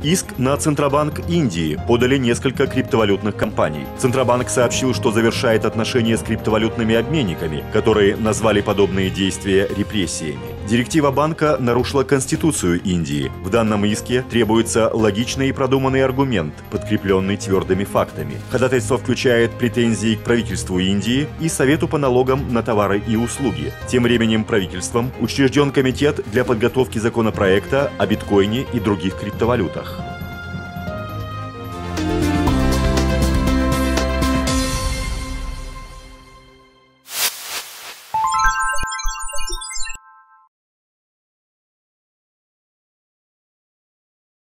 Иск на Центробанк Индии подали несколько криптовалютных компаний. Центробанк сообщил, что завершает отношения с криптовалютными обменниками, которые назвали подобные действия репрессиями. Директива банка нарушила Конституцию Индии. В данном иске требуется логичный и продуманный аргумент, подкрепленный твердыми фактами. Ходатайство включает претензии к правительству Индии и Совету по налогам на товары и услуги. Тем временем правительством учрежден комитет для подготовки законопроекта о биткоине и других криптовалютах.